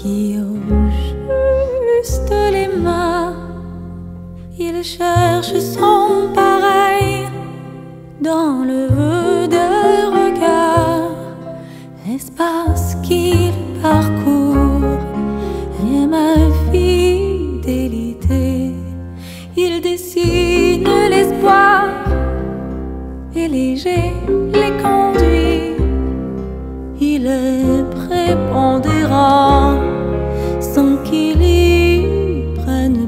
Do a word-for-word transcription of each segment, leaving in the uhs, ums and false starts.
qui au juste les mains, il cherche son pareil dans le vœu de regard, l'espace qu'il parcourt et ma fidélité. Il dessine l'espoir et léger les conduit. Il est prépondérant sans qu'il y prenne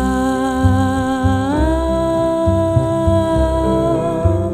part.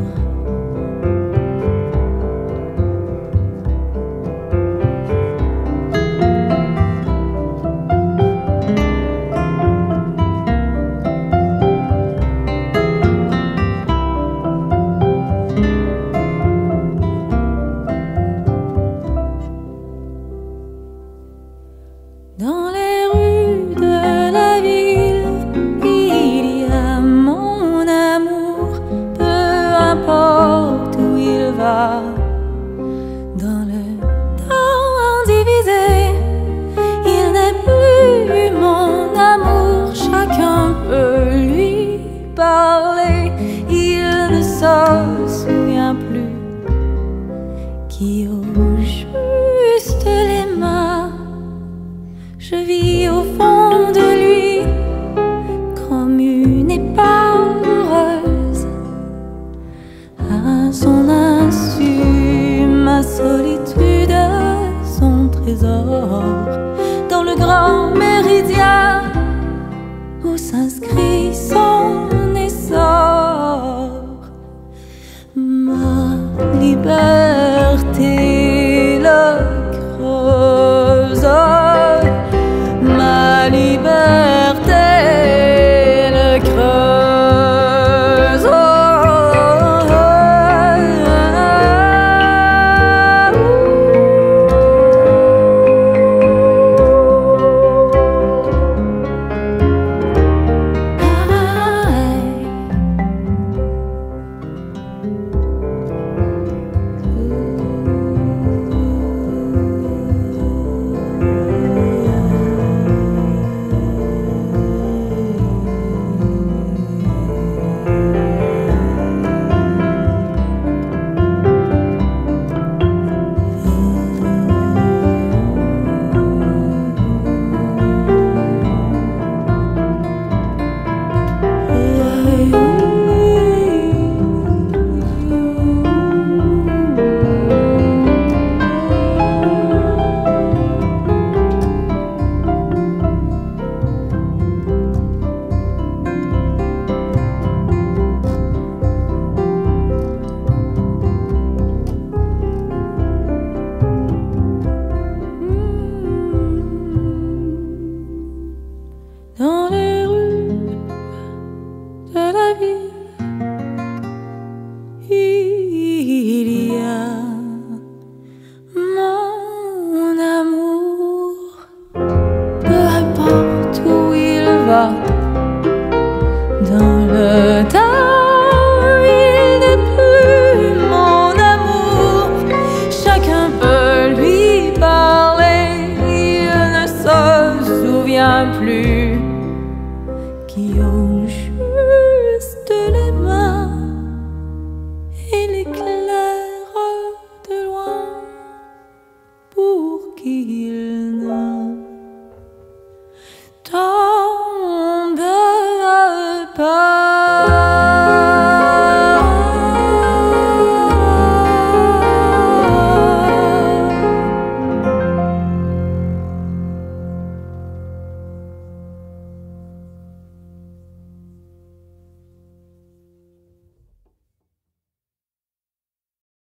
Dans les rues de la ville, il y a mon amour, peu importe où il va. Dans le temps divisé, il n'est plus mon amour, chacun peut lui parler. Il ne se souvient plus qui au juste les mains. Je vis au fond de lui comme une épave heureuse. À son insu, ma solitude, son trésor. Dans le grand méridien où s'inscrit son essor, ma liberté.